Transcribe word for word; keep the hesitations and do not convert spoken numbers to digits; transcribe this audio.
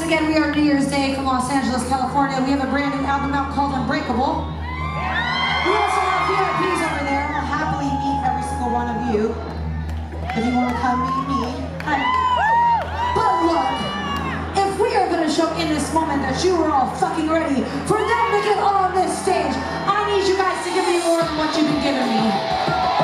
again, we are New Year's Day from Los Angeles, California. We have a brand new album out called Unbreakable. We also have V I Ps over there. I'll happily meet every single one of you if you want to come meet me. Hi. But look, if we are going to show in this moment that you are all fucking ready for them to get on this stage, I need you guys to give me more than what you've been giving me.